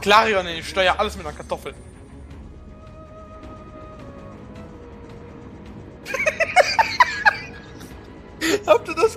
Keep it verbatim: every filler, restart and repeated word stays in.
Klarion, ich steuere alles mit einer Kartoffel. Habt ihr das